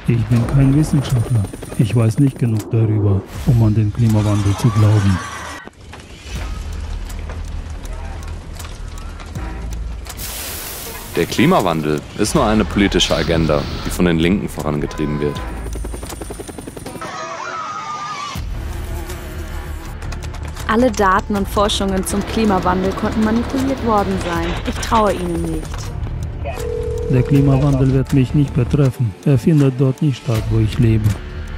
Ich bin kein Wissenschaftler. Ich weiß nicht genug darüber, um an den Klimawandel zu glauben. Der Klimawandel ist nur eine politische Agenda, die von den Linken vorangetrieben wird. Alle Daten und Forschungen zum Klimawandel konnten manipuliert worden sein. Ich traue ihnen nicht. Der Klimawandel wird mich nicht betreffen. Er findet dort nicht statt, wo ich lebe.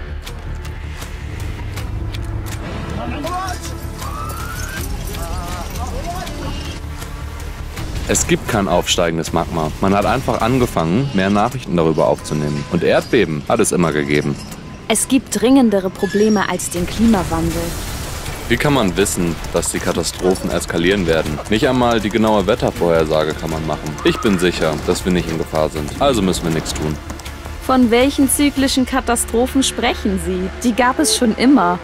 Es gibt kein aufsteigendes Magma. Man hat einfach angefangen, mehr Nachrichten darüber aufzunehmen. Und Erdbeben hat es immer gegeben. Es gibt dringendere Probleme als den Klimawandel. Wie kann man wissen, dass die Katastrophen eskalieren werden? Nicht einmal die genaue Wettervorhersage kann man machen. Ich bin sicher, dass wir nicht in Gefahr sind. Also müssen wir nichts tun. Von welchen zyklischen Katastrophen sprechen Sie? Die gab es schon immer.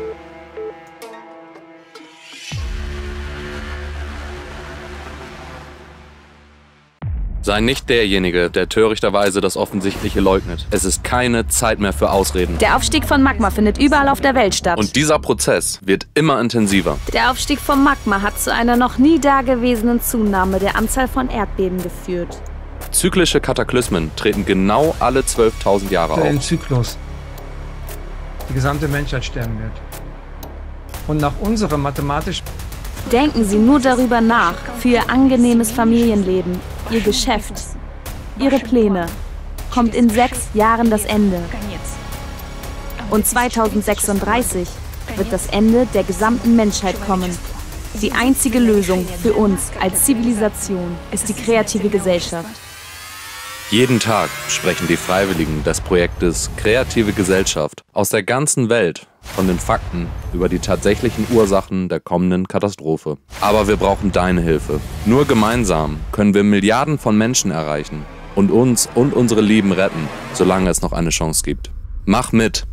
Sei nicht derjenige, der törichterweise das Offensichtliche leugnet. Es ist keine Zeit mehr für Ausreden. Der Aufstieg von Magma findet überall auf der Welt statt. Und dieser Prozess wird immer intensiver. Der Aufstieg von Magma hat zu einer noch nie dagewesenen Zunahme der Anzahl von Erdbeben geführt. Zyklische Kataklysmen treten genau alle 12.000 Jahre auf. Ein Zyklus. Die gesamte Menschheit sterben wird. Und nach unserem mathematischen... Denken Sie nur darüber nach, für Ihr angenehmes Familienleben, Ihr Geschäft, Ihre Pläne, kommt in 6 Jahren das Ende. Und 2036 wird das Ende der gesamten Menschheit kommen. Die einzige Lösung für uns als Zivilisation ist die kreative Gesellschaft. Jeden Tag sprechen die Freiwilligen des Projektes Kreative Gesellschaft aus der ganzen Welt von den Fakten über die tatsächlichen Ursachen der kommenden Katastrophe. Aber wir brauchen deine Hilfe. Nur gemeinsam können wir Milliarden von Menschen erreichen und uns und unsere Lieben retten, solange es noch eine Chance gibt. Mach mit!